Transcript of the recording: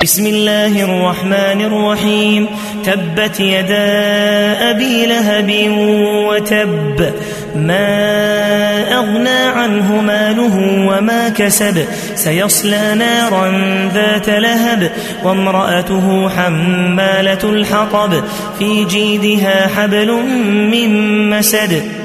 بسم الله الرحمن الرحيم. تبت يدا أبي لهب وتب، ما أغنى عنه ماله وما كسب، سيصلى نارا ذات لهب، وامرأته حمالة الحطب، في جيدها حبل من مسد.